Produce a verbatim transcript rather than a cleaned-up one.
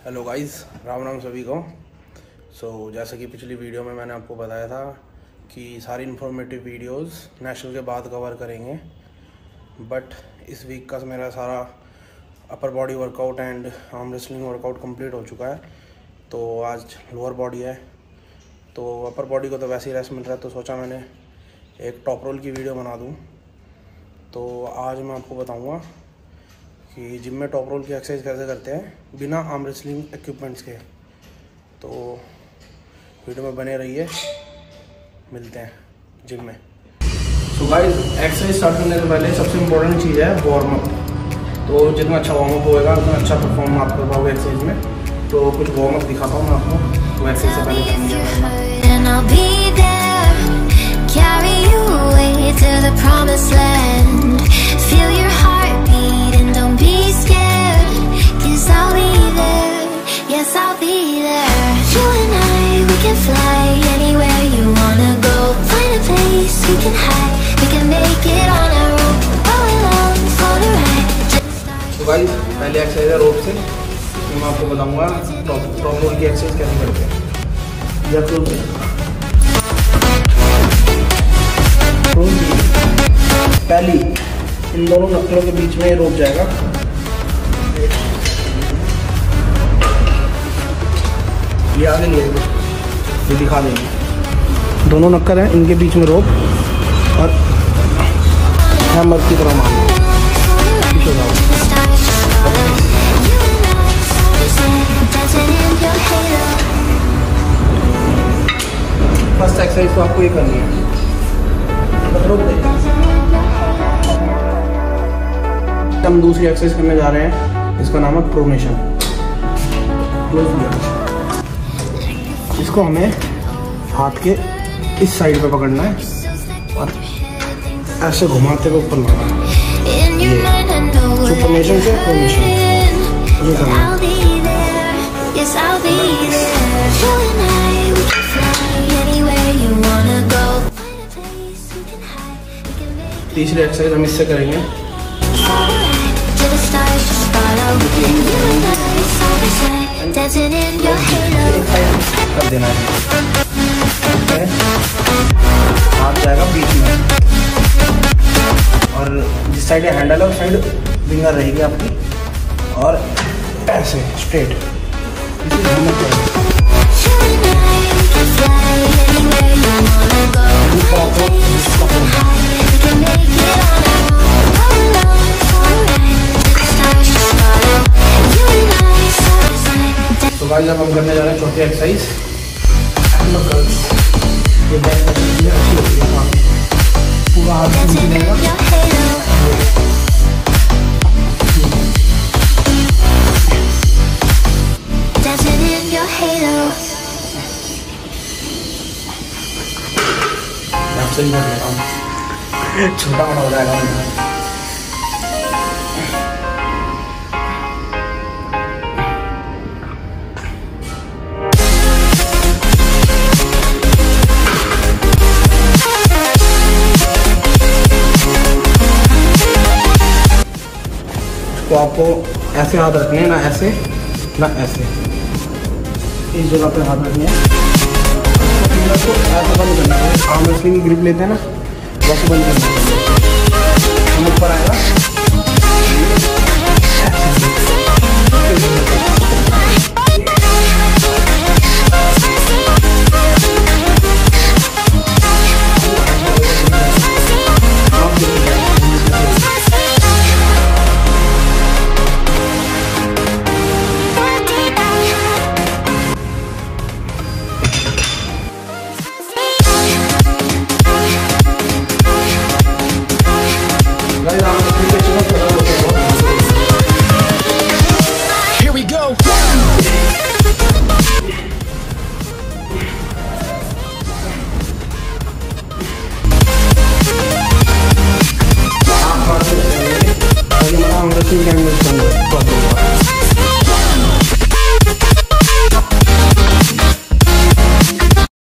Hello guys, Ram Ram सभी को। सो so, जैसे कि पिछली वीडियो में मैंने आपको बताया था कि सारी इन्फॉर्मेटिव वीडियोस नेशनल के बाद कवर करेंगे, बट इस वीक का मेरा सारा upper body workout and arm wrestling workout complete हो चुका है। तो आज लोअर बॉडी है, तो अपर बॉडी को तो वैसे ही रेस्ट मिल रहा है, तो सोचा मैंने एक टॉप रोल की वीडियो बना दूँ। तो आज मैं आपको बताऊँगा कि जिम में टॉप रोल की एक्सरसाइज कैसे करते हैं बिना आर्म रेसलिंग इक्विपमेंट्स के। तो वीडियो में बने रहिए, मिलते हैं जिम में। सो गाइस, एक्सरसाइज स्टार्ट करने से पहले सबसे इम्पोर्टेंट चीज़ है वार्म अप। तो जितना अच्छा वार्म अप होएगा उतना अच्छा परफॉर्म आप कर पाओगे एक्सरसाइज में। तो कुछ वार्म अप दिखाता हूँ मैं आपको, वो एक्सरसाइज से पहले करनी I'll be there. You and I, we can fly anywhere you wanna go. Find a place we can hide. We can make it on our own. Go along for the ride. तो guys, पहले exercise है rope से। इसमें मैं आपको बताऊंगा top top roll की exercise कैसे करते हैं। या रोप से पहली इन दोनों नक्कलों के बीच में रोप जाएगा। ये आगे नहीं आएगा, ये दिखा देंगे। दोनों नक्कर हैं, इनके बीच में रोप और हैमर की तरह मारना। फर्स्ट एक्सरसाइज तो आपको ये करनी है, रोक दें। हम दूसरी एक्सरसाइज करने जा रहे हैं, इसका नाम है प्रोनेशन। इसको हमें हाथ के इस साइड पे पकड़ना है और ऐसे घुमाते हुए ऊपर लाना है। ये प्रोनेशन से प्रोनेशन ये करना है। तीसरी एक्सरसाइज हम इससे करेंगे। कर देना है, हाथ जाएगा बीच में और जिस साइड हैंडल है उस साइड फिंगर रहेगी आपकी और ऐसे स्ट्रेट। तो गाइस, अब हम करने जा रहे हैं चौथी एक्सरसाइज। ये बैक अच्छी होती है, पूरा हाथ नीचे लेगा। आपसे ही कर लेता हूँ, छोटा बड़ा हो जाएगा। तो आपको ऐसे हाथ रखने हैं, ना ऐसे ना ऐसे, इस जगह पे हाथ रखने हैं। फिंगर को ऐसे बंद करना है, आर्म रेसलिंग की ग्रिप लेते हैं ना, वैसे बंद करना है। हम ऊपर आएगा,